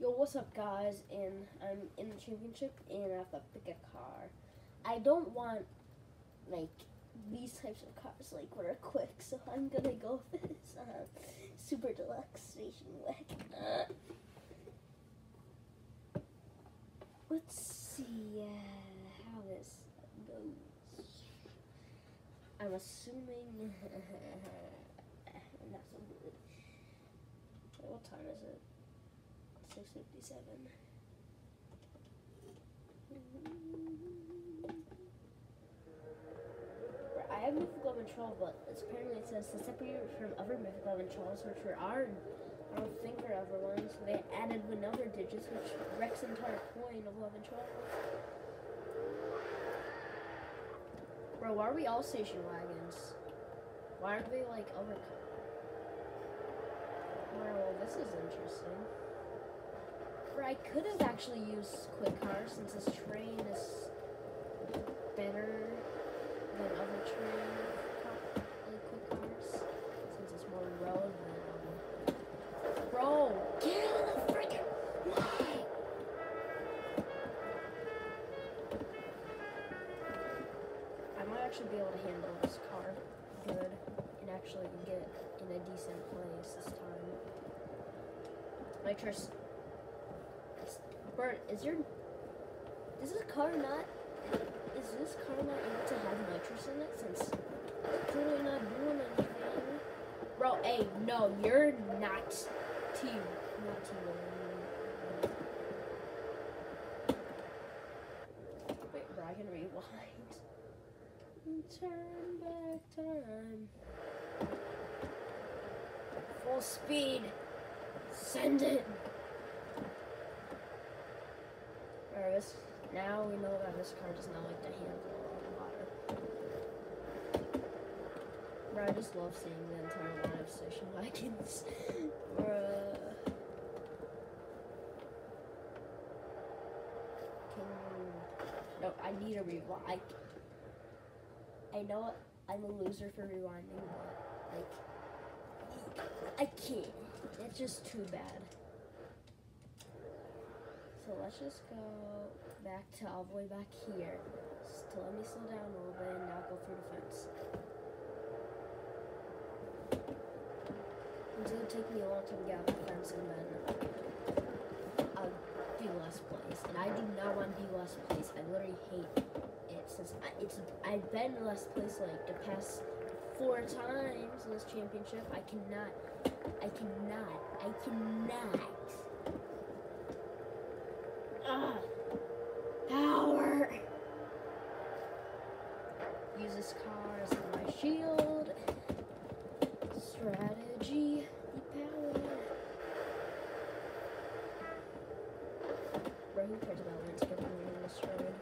Yo, what's up, guys? And I'm in the championship, and I have to pick a car. I don't want like these types of cars, like where are quick. So I'm gonna go with this super deluxe station wagon. Let's see how this goes. I'm assuming not so good. What time is it? 6:57. I have Mythic 1112, but apparently it says to separate it from other Mythic 1112s, which are I don't think are other ones. They added another digits, which wrecks the entire point of 1112. Bro, why are we all station wagons? Why aren't they like other cars? Well, this is interesting. Or I could have actually used quick cars since this train is better than other quick cars. Since it's more road than bro, get in the freaking line! I might actually be able to handle this car good and actually get in a decent place this time. Nitrous. Bert, is this car not able to have nitrous in it since it's clearly not doing anything? Bro, hey, no, you're not T. Wait, bro, I can rewind. Turn back time. Full speed. Send it. Now we know that this car does not like to handle water. Bro, I just love seeing the entire line of station wagons. No, I need a rewind. I know I'm a loser for rewinding, but like I can't. It's just too bad. So let's just go back to all the way back here. Just to let me slow down a little bit and now go through the fence. It's gonna take me a long time to get out the fence and then I'll be last place. And I do not want to be last place. I literally hate it since I've been last place like the past 4 times in this championship. I cannot. Power! Use this car as my shield. Strategy. Power. Bro, who cares about when it's getting destroyed?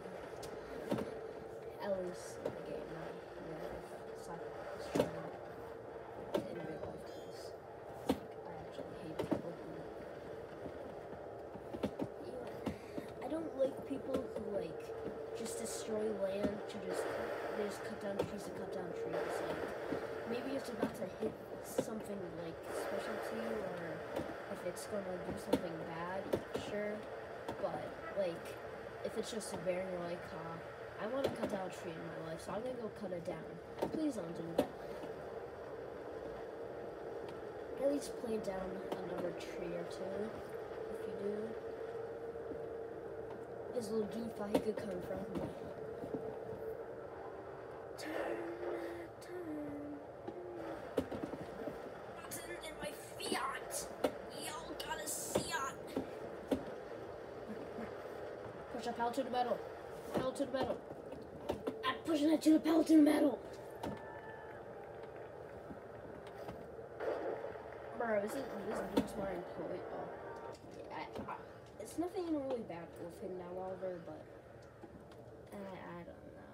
At least in the game, not in real life. It's not destroyed in real life, because I actually hate people who... I don't like people who like just destroy land to they just cut down trees to cut down trees. Like maybe it's about to hit something like specialty, or if it's gonna do something bad, sure. But like if it's just very like I want to cut down a tree in my life, so I'm gonna go cut it down. Please don't do that. At least plant down another tree or two if you do. His little goof, he could come from me. Turn. Button in my Fiat. Y'all got a Fiat. Push a pedal to the metal. Pedal to the metal. I'm pushing it to the pedal to the metal. Bro, this dude's my employee. Oh. It's nothing really bad with him now, Oliver, but I don't know.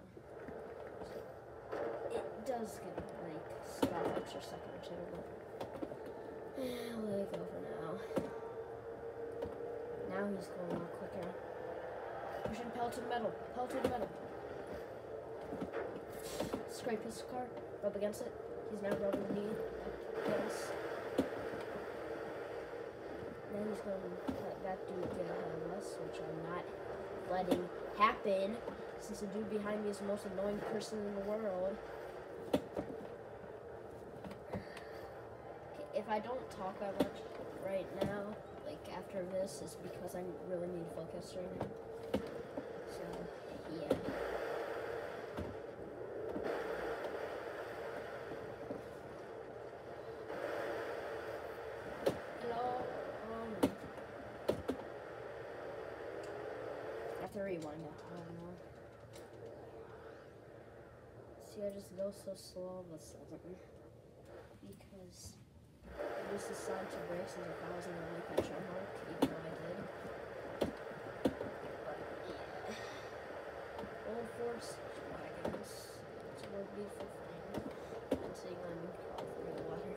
It does get like stop extra second or two, but I'll let it go for now. Now he's going a lot quicker. Pushing pedal to the metal. Pedal to the metal. Scrape his car. Rub against it. He's now rubbing me against. Then he's going to let that dude letting happen, since the dude behind me is the most annoying person in the world. Okay, if I don't talk that much right now, like after this, is because I really need focus right now. So, yeah. Rewind it. I don't know. See, I just go so slow all of a sudden because I just decided to race as if I was gonna make that jump mark, even though I did. But yeah, old force wagons. It's a more beautiful thing than seeing them all through the water.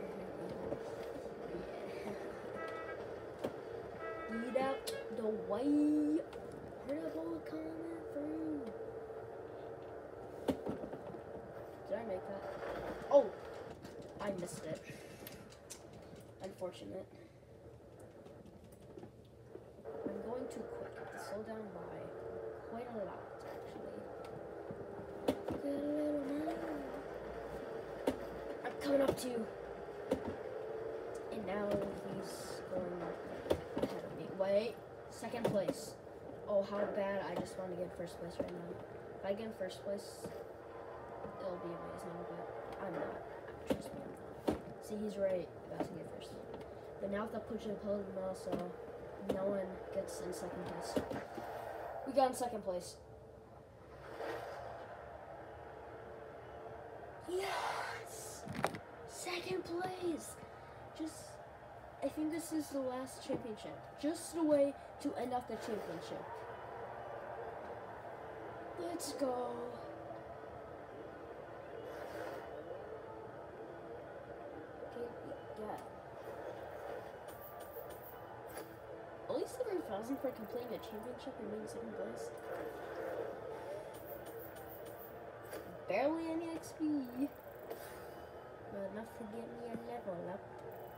Yeah. Eat out the way. Where the bullet coming through? Did I make that? Oh! I missed it. Unfortunate. I'm going too quick. I have to slow down by quite a lot, actually. I'm coming up to you. And now he's going ahead of me. Wait. Second place. Oh, how bad. I just want to get first place right now. If I get in first place, it'll be amazing, but I'm not. Trust me, I'm not. See, he's right about to get first. But now if I push the podium also, no one gets in second place. We got in second place. Yes! Second place! I think this is the last championship. Just a way to end off the championship. Let's go. Okay, yeah. Only 7,000 for completing a championship and being second place. Barely any XP. But enough to get me a level up.